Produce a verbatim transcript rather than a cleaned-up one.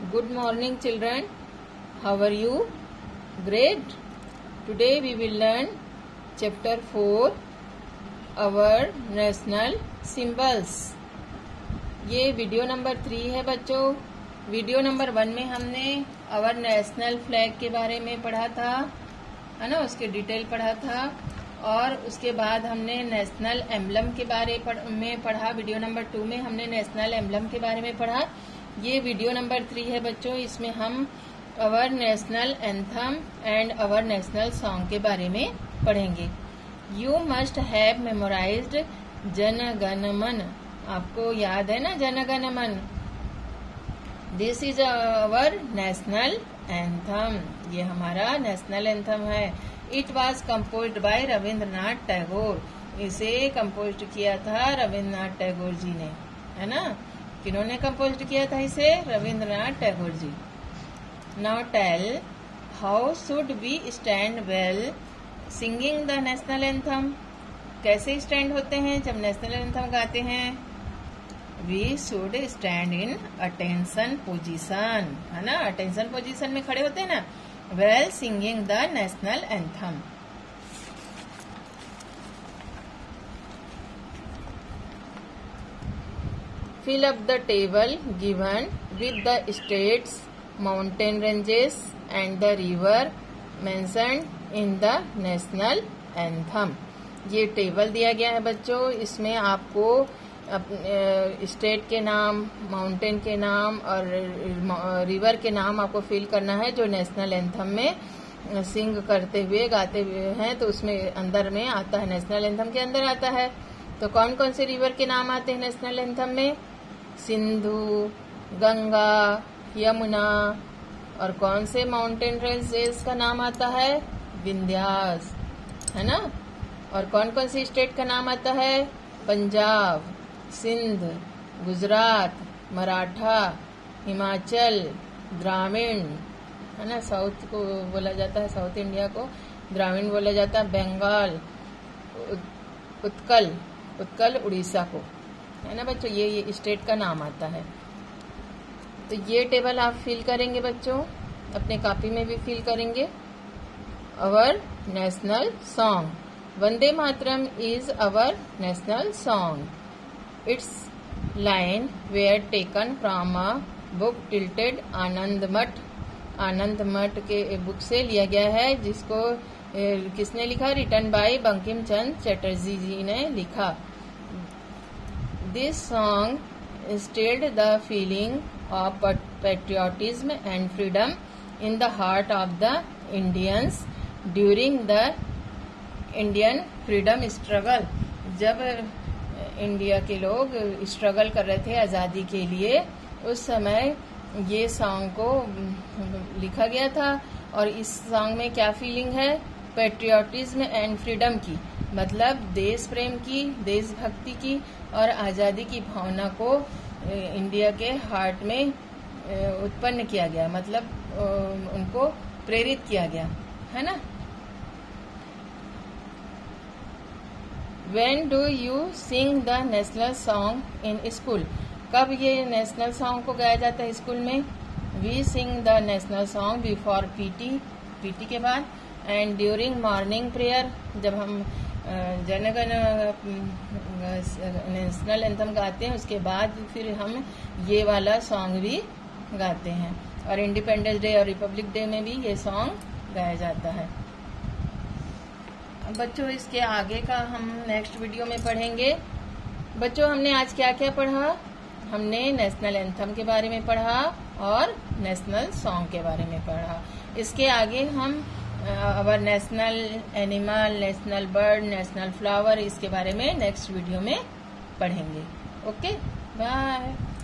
Good morning children. How are you? Great. Today we will learn chapter four, our national symbols. ये video number three है बच्चों. Video number one में हमने our national flag के बारे में पढ़ा था, है ना, उसके डिटेल पढ़ा था. और उसके बाद हमने नेशनल एम्बलम के बारे पढ़, में पढ़ा. वीडियो नंबर टू में हमने नेशनल एम्बलम के बारे में पढ़ा. ये वीडियो नंबर थ्री है बच्चों. इसमें हम our national anthem and our national song के बारे में पढ़ेंगे. यू मस्ट हैव मेमोराइज्ड जन गण मन. आपको याद है ना Jana Gana Mana. This is our national anthem. ये हमारा नेशनल एंथम है. It was composed by Rabindranath Tagore. इसे कम्पोज किया था रविंद्रनाथ टैगोर जी ने, है ना. किन्होंने कम्पोज किया था इसे? Rabindranath Tagore ji. Now tell how should we stand while singing the national anthem. कैसे स्टैंड होते हैं जब नेशनल एंथम गाते हैं? We should stand in attention position, है ना. अटेंशन पोजीशन में खड़े होते हैं ना while singing the national anthem. Fill up the table given with the states, mountain ranges and the river mentioned in the national anthem. ये table दिया गया है बच्चों. इसमें आपको स्टेट के नाम, माउंटेन के नाम और रिवर के नाम आपको फिल करना है जो नेशनल एंथम में सिंग करते हुए गाते हुए हैं. तो उसमें अंदर में आता है, नेशनल एंथम के अंदर आता है. तो कौन कौन से रिवर के नाम आते हैं नेशनल एंथम में? सिंधु, गंगा, यमुना. और कौन से माउंटेन रेंजेस का नाम आता है? विंध्यास, है ना. और कौन कौन सी स्टेट का नाम आता है? पंजाब, सिंध, गुजरात, मराठा, हिमाचल, द्राविण, है ना. साउथ को बोला जाता है, साउथ इंडिया को द्राविण बोला जाता है. बंगाल, उत्कल, उत्कल उड़ीसा को, है ना बच्चों. ये ये स्टेट का नाम आता है. तो ये टेबल आप फिल करेंगे बच्चों, अपने कॉपी में भी फिल करेंगे. Our national song. Vande Mataram is our national song. Its line were taken from a book titled Anand Math. Anand मठ के बुक से लिया गया है, जिसको किसने लिखा? रिटन बाय बंकिम चंद्र चटर्जी जी ने लिखा. This song instilled the feeling of patriotism and freedom in the heart of the Indians during the Indian freedom struggle. जब इंडिया के लोग स्ट्रगल कर रहे थे आज़ादी के लिए, उस समय ये सॉन्ग को लिखा गया था. और इस सॉन्ग में क्या फीलिंग है? पेट्रियोटिज्म एंड फ्रीडम की, मतलब देश प्रेम की, देशभक्ति की और आज़ादी की भावना को इंडिया के हार्ट में उत्पन्न किया गया, मतलब उनको प्रेरित किया गया, है ना. When do you sing the national song in school? कब ये नेशनल सॉन्ग को गाया जाता है स्कूल में? We sing the national song before P T, P T के बाद, एंड ड्यूरिंग मॉर्निंग प्रेयर. जब हम जनगण नेशनल एंथम गाते हैं उसके बाद फिर हम ये वाला सॉन्ग भी गाते हैं. और इंडिपेंडेंस डे और रिपब्लिक डे में भी ये सॉन्ग गाया जाता है. बच्चों इसके आगे का हम नेक्स्ट वीडियो में पढ़ेंगे. बच्चों हमने आज क्या क्या पढ़ा? हमने नेशनल एंथम के बारे में पढ़ा और नेशनल सॉन्ग के बारे में पढ़ा. इसके आगे हम our national animal, national bird, national flower, इसके बारे में नेक्स्ट वीडियो में पढ़ेंगे. Okay, bye.